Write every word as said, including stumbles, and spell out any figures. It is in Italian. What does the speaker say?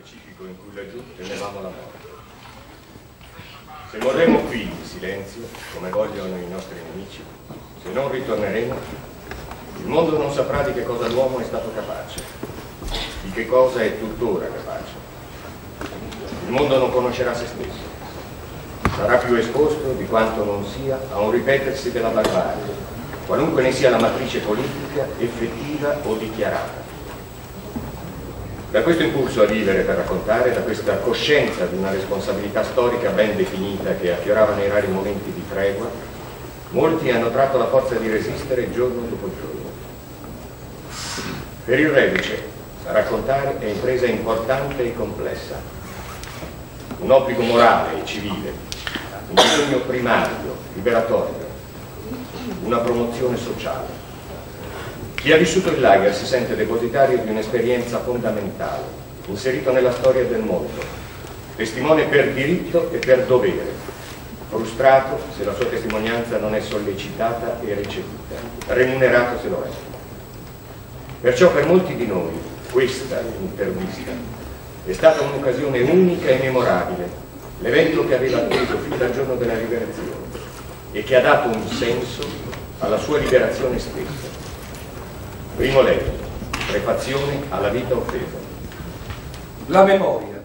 specifico in cui laggiù temevamo la morte. Se morremo qui in silenzio, come vogliono i nostri nemici, se non ritorneremo, il mondo non saprà di che cosa l'uomo è stato capace, di che cosa è tuttora capace. Il mondo non conoscerà se stesso, sarà più esposto di quanto non sia a un ripetersi della barbarie, qualunque ne sia la matrice politica, effettiva o dichiarata. Da questo impulso a vivere per raccontare, da questa coscienza di una responsabilità storica ben definita che affiorava nei rari momenti di tregua, molti hanno tratto la forza di resistere giorno dopo giorno. Per il reduce, raccontare è impresa importante e complessa, un obbligo morale e civile, un bisogno primario, liberatorio, una promozione sociale. Chi ha vissuto il lager si sente depositario di un'esperienza fondamentale, inserito nella storia del mondo, testimone per diritto e per dovere, frustrato se la sua testimonianza non è sollecitata e recepita, remunerato se lo è. Perciò per molti di noi questa intervista è stata un'occasione unica e memorabile, l'evento che aveva atteso fin dal giorno della liberazione e che ha dato un senso alla sua liberazione stessa. Primo letto, prefazione alla vita offesa. La memoria